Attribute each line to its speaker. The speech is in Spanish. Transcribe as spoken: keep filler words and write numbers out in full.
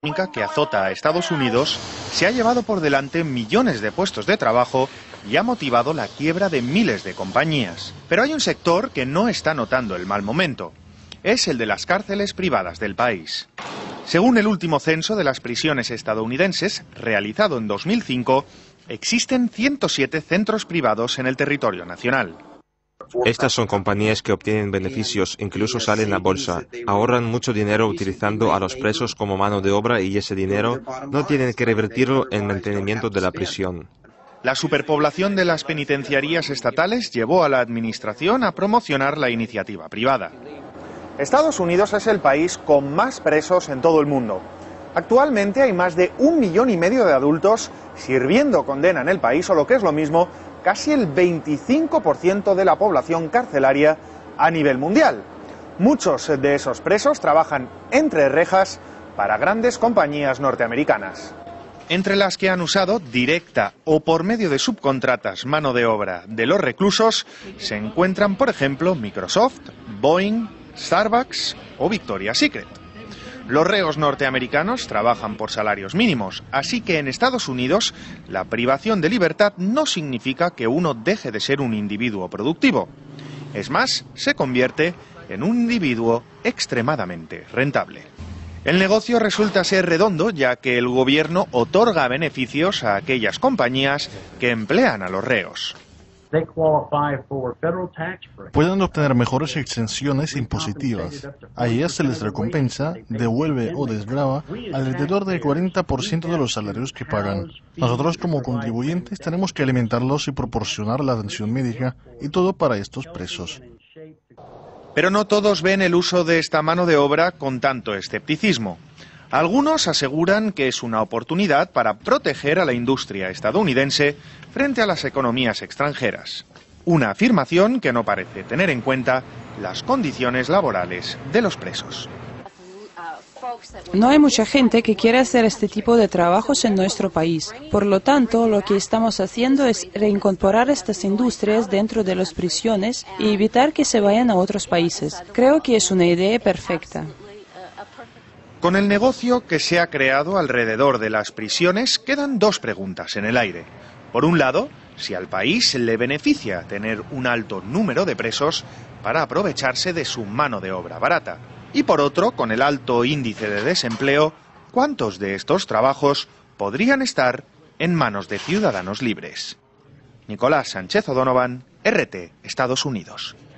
Speaker 1: que azota a Estados Unidos se ha llevado por delante millones de puestos de trabajo y ha motivado la quiebra de miles de compañías. Pero hay un sector que no está notando el mal momento. Es el de las cárceles privadas del país. Según el último censo de las prisiones estadounidenses, realizado en dos mil cinco, existen ciento siete centros privados en el territorio nacional.
Speaker 2: Estas son compañías que obtienen beneficios, incluso salen a bolsa, ahorran mucho dinero utilizando a los presos como mano de obra y ese dinero no tienen que revertirlo en mantenimiento de la prisión.
Speaker 1: La superpoblación de las penitenciarías estatales llevó a la administración a promocionar la iniciativa privada. Estados Unidos es el país con más presos en todo el mundo. Actualmente hay más de un millón y medio de adultos sirviendo condena en el país, o lo que es lo mismo, casi el veinticinco por ciento de la población carcelaria a nivel mundial. Muchos de esos presos trabajan entre rejas para grandes compañías norteamericanas, entre las que han usado directa o por medio de subcontratas mano de obra de los reclusos se encuentran, por ejemplo, Microsoft, Boeing, Starbucks o Victoria's Secret. Los reos norteamericanos trabajan por salarios mínimos, así que en Estados Unidos la privación de libertad no significa que uno deje de ser un individuo productivo. Es más, se convierte en un individuo extremadamente rentable. El negocio resulta ser redondo, ya que el gobierno otorga beneficios a aquellas compañías que emplean a los reos.
Speaker 3: Pueden obtener mejores exenciones impositivas. A ellas se les recompensa, devuelve o desgrava alrededor del cuarenta por ciento de los salarios que pagan. Nosotros como contribuyentes tenemos que alimentarlos y proporcionar la atención médica y todo para estos presos.
Speaker 1: Pero no todos ven el uso de esta mano de obra con tanto escepticismo. Algunos aseguran que es una oportunidad para proteger a la industria estadounidense frente a las economías extranjeras. Una afirmación que no parece tener en cuenta las condiciones laborales de los presos.
Speaker 4: No hay mucha gente que quiera hacer este tipo de trabajos en nuestro país. Por lo tanto, lo que estamos haciendo es reincorporar estas industrias dentro de las prisiones y evitar que se vayan a otros países. Creo que es una idea perfecta.
Speaker 1: Con el negocio que se ha creado alrededor de las prisiones quedan dos preguntas en el aire. Por un lado, si al país le beneficia tener un alto número de presos para aprovecharse de su mano de obra barata. Y por otro, con el alto índice de desempleo, ¿cuántos de estos trabajos podrían estar en manos de ciudadanos libres? Nicolás Sánchez O'Donovan, R T, Estados Unidos.